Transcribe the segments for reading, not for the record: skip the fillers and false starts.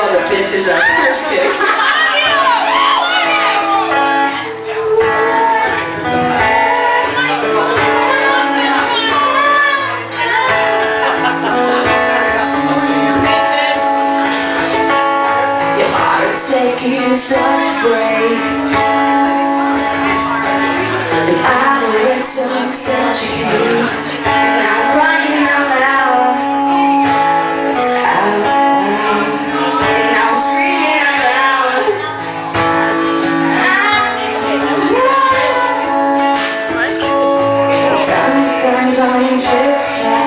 all the bitches out there. Just kidding. Your heart's taking such a break, and I know it sucks that you hate, and I'm crying out loud, and I'm screaming out loud. Time trips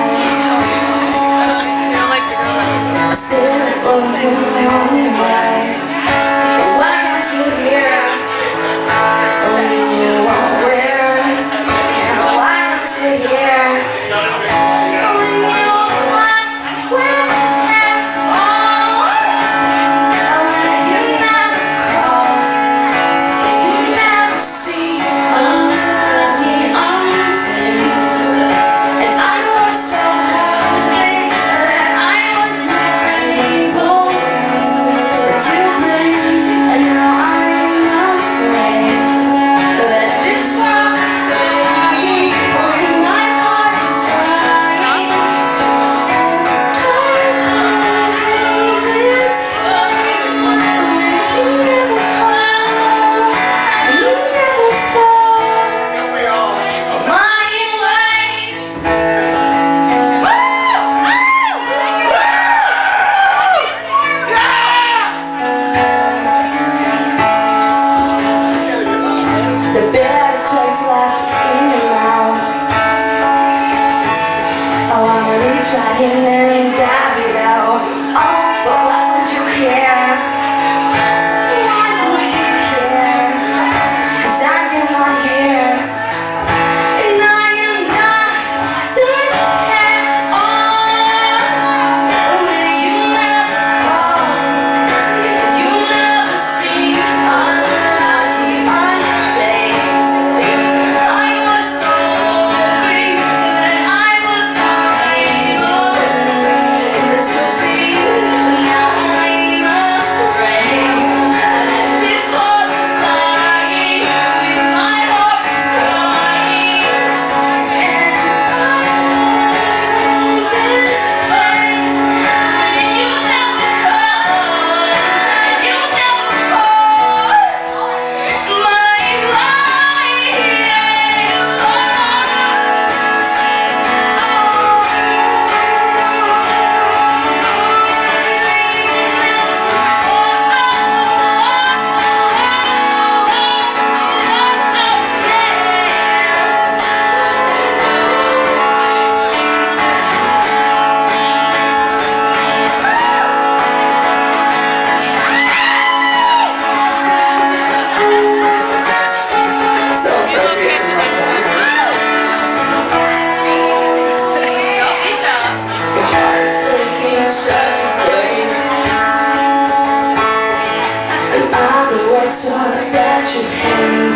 back. Still it wasn't the only way. And why aren't you here? When you are where? And why aren't you here? When you are where? Oh, when you never call, you never see the untamed. And I was so happy that I was able to blame, and now I'm afraid that this world's dying when my heart is crying. This you never fall, you never fall my way. The bitter taste left in your mouth. Oh, I really tried and grab it out. Oh, but why would you care? Why would you care? 'Cause I am not here, and I am not there at all. When you never call, you never see all the untamed. I was so weak that I was able to be. Now I'm afraid that this was lying with my heart crying. And this way, and you never call, and you never fall my sucks that you hate.